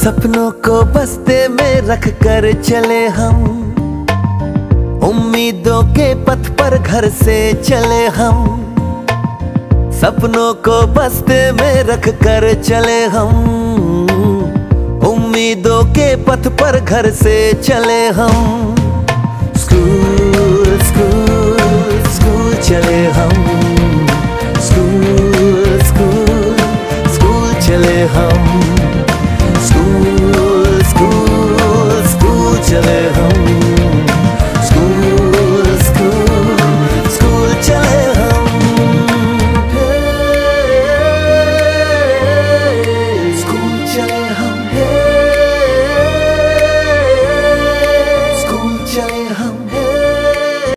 सपनों को बस्ते में रख कर चले हम, उम्मीदों के पथ पर घर से चले हम। सपनों को बस्ते में रख कर चले हम, उम्मीदों के पथ पर घर से चले हम।